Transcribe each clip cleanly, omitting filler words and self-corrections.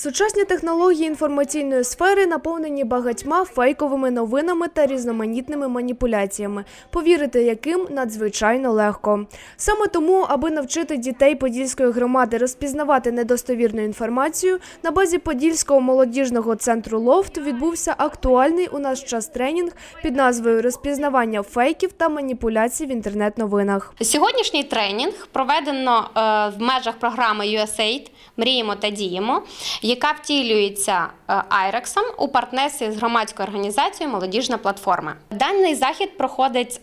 Сучасні технології інформаційної сфери наповнені багатьма фейковими новинами та різноманітними маніпуляціями, повірити яким надзвичайно легко. Саме тому, аби навчити дітей Подільської громади розпізнавати недостовірну інформацію, на базі Подільського молодіжного центру «Лофт» відбувся актуальний у наш час тренінг під назвою «Розпізнавання фейків та маніпуляцій в інтернет-новинах». Сьогоднішній тренінг проведено в межах програми USAID «Мріємо та діємо», яка втілюється Айрексом у партнерстві з громадською організацією «Молодіжна платформа». Даний захід проходить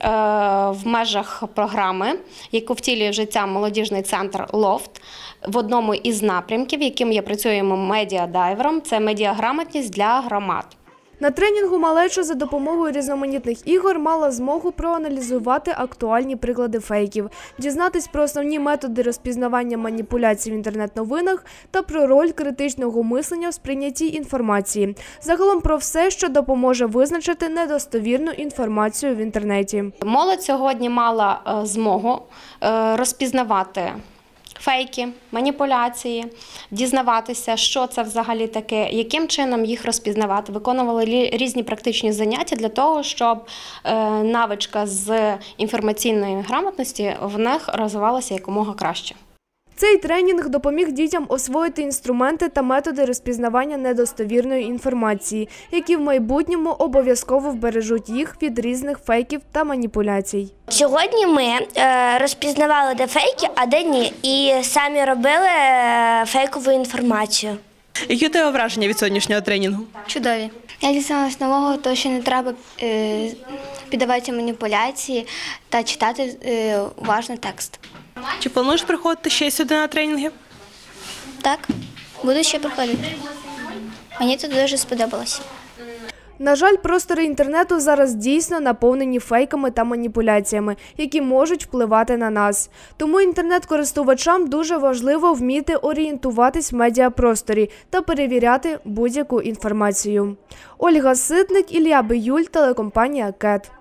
в межах програми, яку втілює в життя молодіжний центр «Лофт» в одному із напрямків, яким є працюємо медіадайвером – це медіаграмотність для громад. На тренінгу малеча за допомогою різноманітних ігор мала змогу проаналізувати актуальні приклади фейків, дізнатись про основні методи розпізнавання маніпуляцій в інтернет-новинах та про роль критичного мислення в сприйнятті інформації. Загалом про все, що допоможе визначити недостовірну інформацію в інтернеті. Молодь сьогодні мала змогу розпізнавати фейки, маніпуляції, дізнаватися, що це взагалі таке, яким чином їх розпізнавати. Виконували різні практичні заняття для того, щоб навичка з інформаційної грамотності в них розвивалася якомога краще. Цей тренінг допоміг дітям освоїти інструменти та методи розпізнавання недостовірної інформації, які в майбутньому обов'язково вбережуть їх від різних фейків та маніпуляцій. Сьогодні ми розпізнавали, де фейки, а де ні, і самі робили фейкову інформацію. Які у тебе враження від сьогоднішнього тренінгу? Чудові. Я дізналась нового, то що не треба піддаватися маніпуляції та читати уважно текст. Чи плануєш приходити ще сюди на тренінги? Так, буду ще приходити. Мені тут дуже сподобалось. На жаль, простори інтернету зараз дійсно наповнені фейками та маніпуляціями, які можуть впливати на нас. Тому інтернет-користувачам дуже важливо вміти орієнтуватись в медіапросторі та перевіряти будь-яку інформацію. Ольга Ситник, Ілля Биюль, телекомпанія «КЕТ».